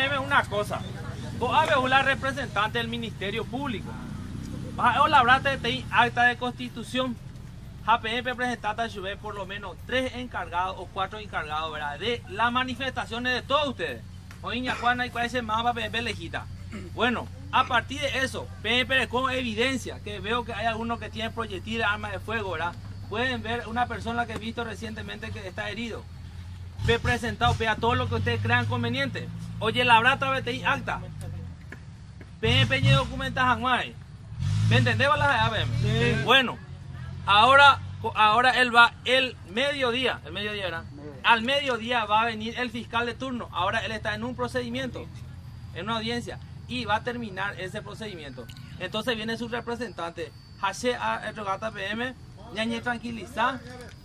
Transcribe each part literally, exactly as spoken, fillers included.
P M una cosa. Vos habés la representante del Ministerio Público. Vas a hablar de acta de constitución. J P M presentaste a Chubé por lo menos tres encargados o cuatro encargados, ¿verdad? De las manifestaciones de todos ustedes. Oiña Juana y cuál es el mapa P M P lejita. Bueno, a partir de eso, P M P con evidencia, que veo que hay algunos que tienen proyectiles, armas de fuego, ¿verdad? Pueden ver una persona que he visto recientemente que está herido. He presentado, vea todo lo que ustedes crean conveniente. Oye, la brata B T I acta. P M P y documentas anuales. ¿Me entendés, la P M? Sí. Bueno, ahora, ahora él va el mediodía, el mediodía, ¿verdad? Al mediodía va a venir el fiscal de turno. Ahora él está en un procedimiento, en una audiencia, y va a terminar ese procedimiento. Entonces viene su representante, Hace a Rogata P M, ñañe tranquiliza,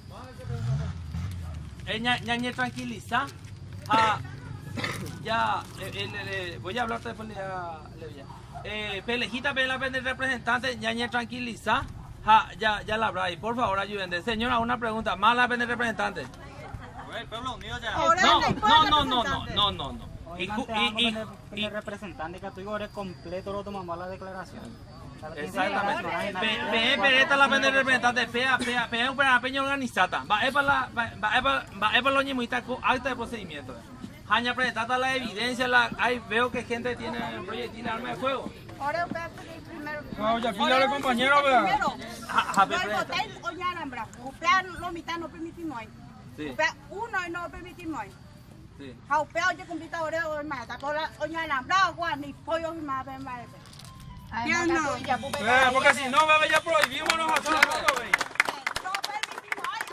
ñañe tranquiliza, a, ya, eh, eh, voy a hablar después de la eh, Pelejita, la representante, ñañe tranquiliza, ja, ya, ya la habrá, y por favor ayúdenme. Señora, una pregunta, más la representante. El pueblo unido ya. No, no, no, no, no, no, no, no. Y, y, y, y el representante que tú eres completo lo tomamos la declaración. Exactamente. P M esta la pende representante, pea, pea, pea un peña organizada. Va es para la, va es para, va es para los ñemuitas con acta de procedimiento. Haña presentata la evidencia, la, hay veo que gente tiene proyectil arma de fuego. Ahora usted primero. No, ya fila de compañero, vea. Ja, no usted lo mitad no permitimos ahí. Usted uno no permitimos ahí. Sí. Hầu béo chứ không biết tao ở đây mà ta có là ở nhà làm đau quá ni pollo mà bên ngoài. Ya no. Eh, porque si no, bebé, ya prohibimos nosotros todo, bebé. No permitimos ahí.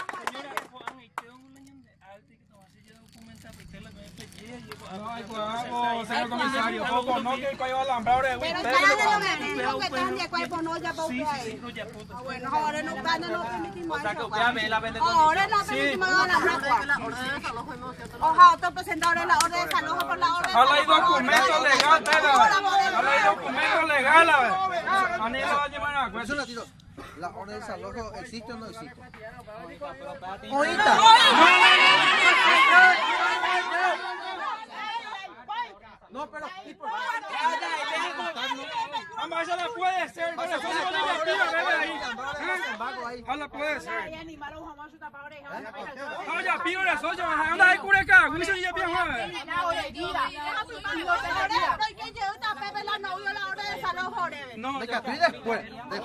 Ay, pues, señor comisario, poco no que cayó alambrado de pero ya no me dijo que están de cuerpo no ya para ahí. Bueno, ahora no gana no permitimos eso. Ahora no permitimos alambrado. Ojalá otro presentador la orden de desalojo por la orden. Ahora hay documentos legales, ahora hay documentos legales. Ani lo va a llevar a juez. ¿La orden de desalojo existe o no existe? Ahorita. No, pero ¿y por Mamá, eso no puede ser. No, eso no ahí. Ahora puede ser. Ahora pido la soya. ¿Dónde hay cureca? ¿Mucho ya bien joven? No, de que después.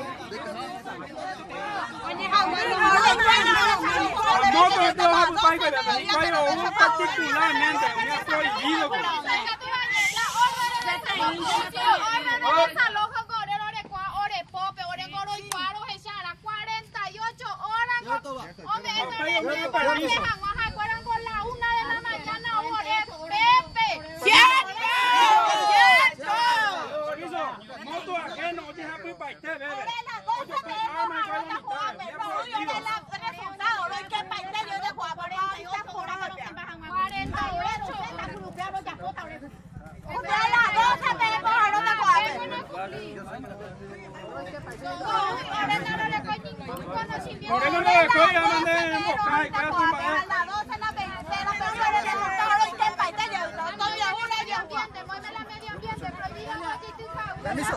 No, pero te vas a ocupar con la particularmente. Me ha prohibido. Desalojo correr ore ore pope ore coro y paro echara cuarenta y ocho horas. Hombre, eso es de permiso. Acuerdan con la una de la mañana ore Pepe. ¡Cierto! ¡Cierto! Moto ajeno, oye, happy para usted, bebé. Ore las doce tenemos ahora la jugada, pero hoy es el resultado, no hay que partir yo de jugar por cuarenta horas. cuarenta y ocho. Usted a las doce tenemos ahora una jugada. Por eso no le estoy llamando en boca y cada tumba. A las doce la veintena, pero no le resultado, no hay que partir yo. No hay una yo. Ambiente, mueve la medio ambiente, prohibido no existe fauna. Permiso.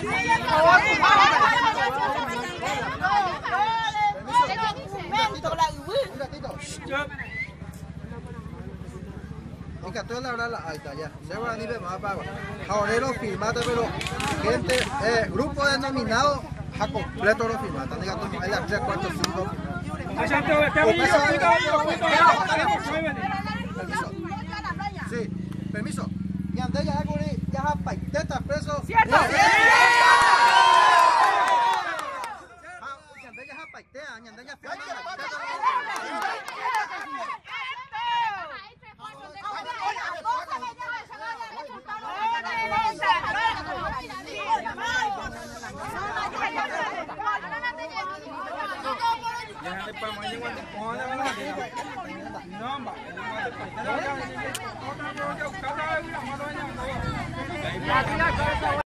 Venga, tú la verdad la alta ya. Se van a ir más para Jaonero firmate, pero gente, eh, grupo denominado a completo lo firmate. Diga tú, hay las tres, cuatro, cinco. Permiso. Sí, permiso. Y ande ya ya ya paiteta preso. ¡Cierto! No,